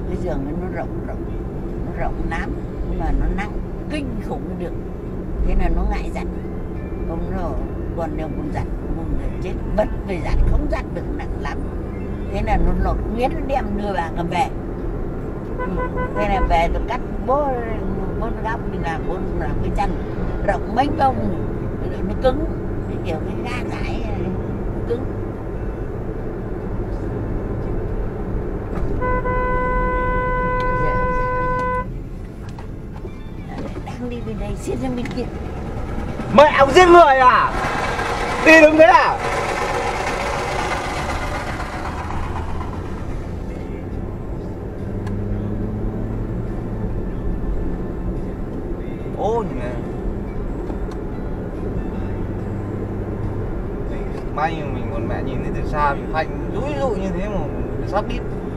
cái giường ấy nó rộng lắm nhưng mà nó nặng kinh khủng được, thế là nó ngại giặt. Ông nó còn đều còn giặt, muốn chết vật về giặt không giặt được, nặng lắm. Thế là nó lột nguyên nó đem đưa bà cầm về. Thế là về tôi cắt bố góc đi làm, bố làm cái chân rộng mấy bông nó cứng, kiểu cái ga giải nó cứng. Đang đi bên đây xiết ra bên kia. Mẹ ông giết người à? Đi đứng thế à? Ô nhỉ. May mà mình còn mẹ nhìn thấy từ xa bị phanh rúi rụi như thế mà sắp đít.